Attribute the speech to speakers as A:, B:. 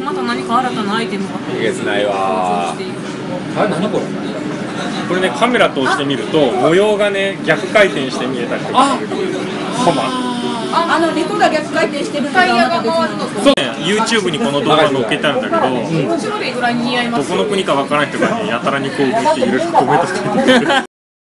A: また何か新たなアイテムが
B: えげつないわ
A: 登場している。
C: あれ何これ？
D: これね、カメラ通してみると模様がね逆回転して見えたりとかするコマ。
E: 肉が逆回転してるのが
A: タイヤが回るのと
D: そうね、YouTube にこの動画載っけてあるんだけど、
A: 面白いぐらいに似合います。
D: どこの国かわからない人がね、やたらに興奮していろいろコメントしてくれてる。